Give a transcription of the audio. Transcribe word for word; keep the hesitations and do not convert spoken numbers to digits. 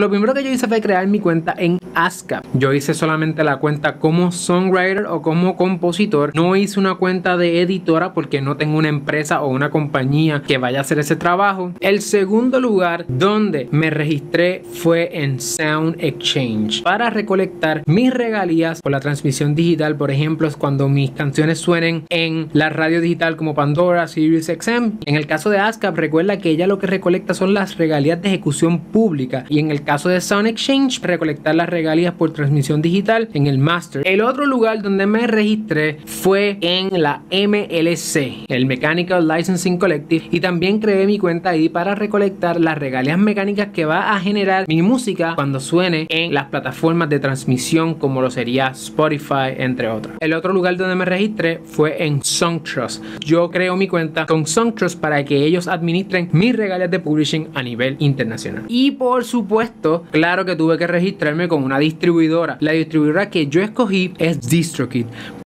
Lo primero que yo hice fue crear mi cuenta en ASCAP. Yo hice solamente la cuenta como songwriter o como compositor. No hice una cuenta de editora porque no tengo una empresa o una compañía que vaya a hacer ese trabajo. El segundo lugar donde me registré fue en Sound Exchange para recolectar mis regalías por la transmisión digital. Por ejemplo, cuando mis canciones suenen en la radio digital como Pandora, Sirius X M. En el caso de ASCAP, recuerda que ella lo que recolecta son las regalías de ejecución pública, y en el caso de Sound Exchange, recolectar las regalías por transmisión digital en el master. El otro lugar donde me registré fue en la M L C, el Mechanical Licensing Collective, y también creé mi cuenta ahí para recolectar las regalías mecánicas que va a generar mi música cuando suene en las plataformas de transmisión como lo sería Spotify, entre otros. El otro lugar donde me registré fue en Songtrust. Yo creo mi cuenta con Songtrust para que ellos administren mis regalías de publishing a nivel internacional. Y por supuesto, claro que tuve que registrarme con una distribuidora. La distribuidora que yo escogí es DistroKid.